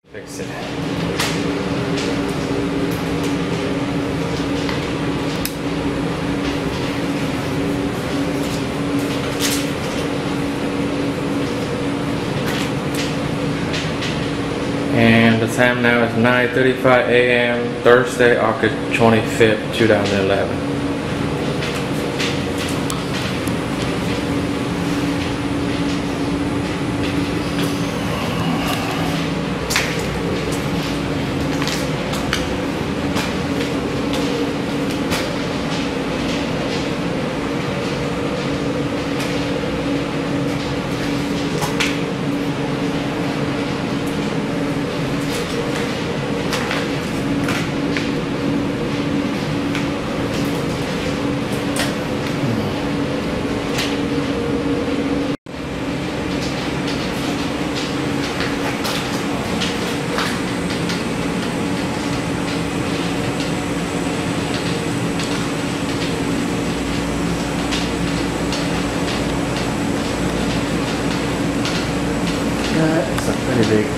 Fix it. And the time now is 9:35 a.m. Thursday, August 25th, 2011. It's a pretty big